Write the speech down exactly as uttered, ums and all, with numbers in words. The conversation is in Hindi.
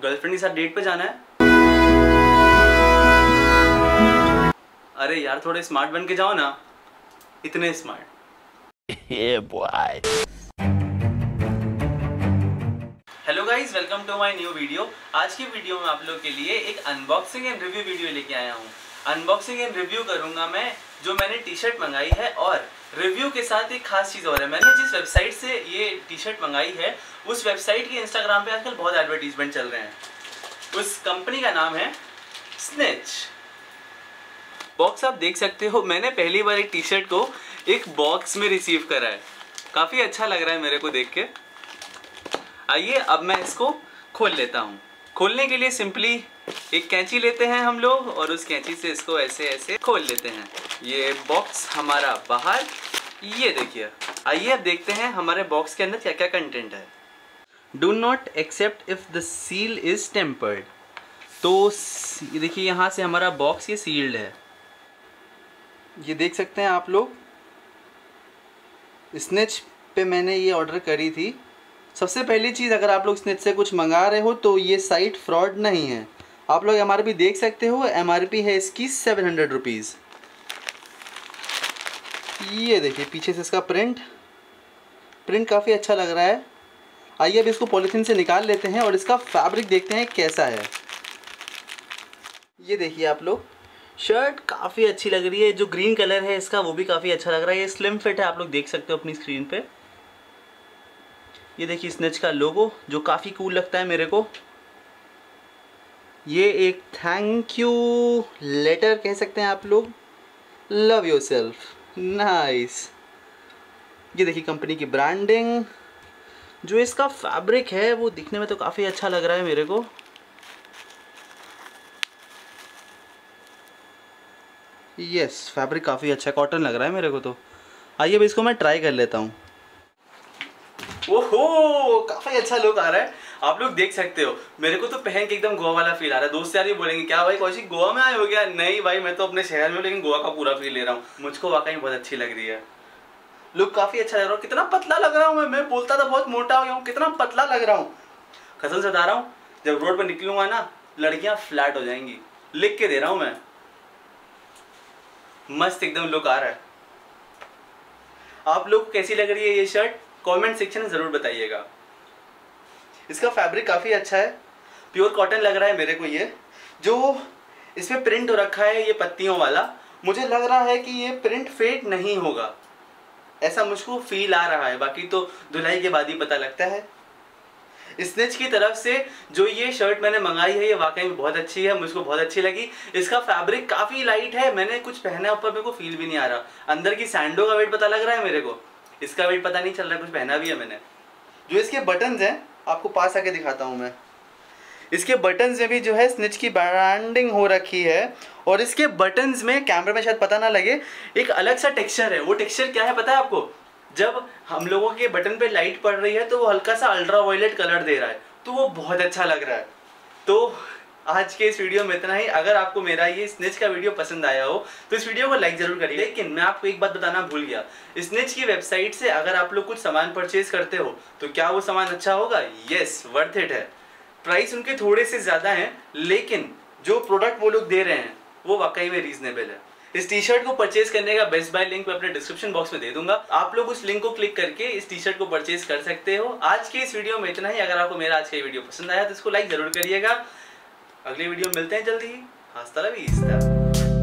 गर्लफ्रेंड के साथ डेट पे जाना है? अरे यार थोड़े स्मार्ट बन के जाओ ना, इतने smart. Yeah, boy. Hello guys, welcome to my new video. आज की वीडियो में आप लोग के लिए एक अनबॉक्सिंग एंड रिव्यू वीडियो लेके आया हूँ। अनबॉक्सिंग एंड रिव्यू करूंगा मैं जो मैंने टी शर्ट मंगाई है, और रिव्यू के साथ एक खास चीज़ और है। मैंने जिस वेबसाइट से ये टी शर्ट मंगाई है उस वेबसाइट के इंस्टाग्राम पे आजकल बहुत एडवर्टीजमेंट चल रहे हैं। उस कंपनी का नाम है स्निच। बॉक्स आप देख सकते हो, मैंने पहली बार एक टी शर्ट को एक बॉक्स में रिसीव करा है। काफ़ी अच्छा लग रहा है मेरे को देख के। आइए अब मैं इसको खोल लेता हूँ। खोलने के लिए सिंपली एक कैंची लेते हैं हम लोग, और उस कैंची से इसको ऐसे ऐसे खोल लेते हैं। ये बॉक्स हमारा बाहर, ये देखिए। आइए अब देखते हैं हमारे बॉक्स के अंदर क्या क्या कंटेंट है। Do not accept if the seal is tampered. तो देखिए यहाँ से हमारा बॉक्स ये सील्ड है, ये देख सकते हैं आप लोग। स्निच पे मैंने ये ऑर्डर करी थी। सबसे पहली चीज़, अगर आप लोग स्निच से कुछ मंगा रहे हो तो ये साइट फ्रॉड नहीं है। आप लोग एम आर पी देख सकते हो, एम आर पी है इसकी सेवन हंड्रेड रुपीज़। ये देखिए पीछे से इसका प्रिंट प्रिंट काफ़ी अच्छा लग रहा है। आइए अब इसको पॉलीथीन से निकाल लेते हैं और इसका फैब्रिक देखते हैं कैसा है। ये देखिए आप लोग, शर्ट काफ़ी अच्छी लग रही है। जो ग्रीन कलर है इसका वो भी काफ़ी अच्छा लग रहा है। ये स्लिम फिट है, आप लोग देख सकते हो अपनी स्क्रीन पे। ये देखिए स्निच का लोगो जो काफ़ी कूल लगता है मेरे को। ये एक थैंक यू लेटर कह सकते हैं आप लोग। Love yourself, nice. ये देखिए कंपनी की ब्रांडिंग। जो इसका फैब्रिक है वो दिखने में तो काफ़ी अच्छा लग रहा है मेरे को। यस, फैब्रिक काफ़ी अच्छा कॉटन लग रहा है मेरे को तो। आइए अब इसको मैं ट्राई कर लेता हूँ। ओहो, काफ़ी अच्छा लुक आ रहा है, आप लोग देख सकते हो। मेरे को तो पहन के एकदम गोवा वाला फील आ रहा है। दोस्त यार ये बोलेंगे क्या भाई कौशिक गोवा में आए हो गया? नहीं भाई, मैं तो अपने शहर में हूँ, लेकिन गोवा का पूरा फील ले रहा हूँ। मुझको वाकई बहुत अच्छी लग रही है। लुक काफ़ी अच्छा लग रहा है। कितना पतला लग रहा हूँ मैं मैं बोलता था बहुत मोटा हो गया हूँ, कितना पतला लग रहा हूँ। कसम से बता रहा हूँ, जब रोड पर निकलूंगा ना लड़कियाँ फ्लैट हो जाएंगी। लिख के दे रहा हूँ मैं। मस्त एकदम लुक आ रहा है। आप लोग को कैसी लग रही है ये शर्ट? कमेंट सेक्शन में ज़रूर बताइएगा। इसका फैब्रिक काफ़ी अच्छा है, प्योर कॉटन लग रहा है मेरे को। ये जो इसमें प्रिंट हो रखा है ये पत्तियों वाला, मुझे लग रहा है कि ये प्रिंट फेड नहीं होगा, ऐसा मुझको फील आ रहा है। बाकी तो धुलाई के बाद ही पता लगता है। स्निच की तरफ से जो ये शर्ट मैंने मंगाई है ये वाकई में बहुत अच्छी है, मुझको बहुत अच्छी लगी। इसका फैब्रिक काफ़ी लाइट है, मैंने कुछ पहना है ऊपर, मेरे को फील भी नहीं आ रहा। अंदर की सैंडो का वेट पता लग रहा है मेरे को, इसका वेट पता नहीं चल रहा है, कुछ पहना भी है मैंने। जो इसके बटन्स हैं आपको पास आके दिखाता हूँ मैं। इसके बटन्स में भी जो है स्निच की ब्रांडिंग हो रखी है, और इसके बटन्स में कैमरे में शायद पता ना लगे एक अलग सा टेक्सचर है। वो टेक्सचर क्या है पता है आपको? जब हम लोगों के बटन पे लाइट पड़ रही है तो वो हल्का सा अल्ट्रा वायलेट कलर दे रहा है, तो वो बहुत अच्छा लग रहा है। तो आज के इस वीडियो में इतना ही। अगर आपको मेरा ये स्निच का वीडियो पसंद आया हो तो इस वीडियो को लाइक जरूर करिए। लेकिन मैं आपको एक बात बताना भूल गया, स्निच की वेबसाइट से अगर आप लोग कुछ सामान परचेज करते हो तो क्या वो सामान अच्छा होगा? यस, वर्थ इट है। प्राइस उनके थोड़े से ज़्यादा हैं, लेकिन जो प्रोडक्ट वो लोग दे रहे हैं वो वाकई में रीजनेबल है। इस टी शर्ट को परचेज करने का बेस्ट बाय लिंक मैं अपने डिस्क्रिप्शन बॉक्स में दे दूंगा। आप लोग उस लिंक को क्लिक करके इस टी शर्ट को परचेज कर सकते हो। आज के इस वीडियो में इतना ही। अगर आपको मेरा आज का वीडियो पसंद आया तो इसको लाइक जरूर करिएगा। अगले वीडियो में मिलते हैं जल्दी ही। हस्ता ला विस्ता।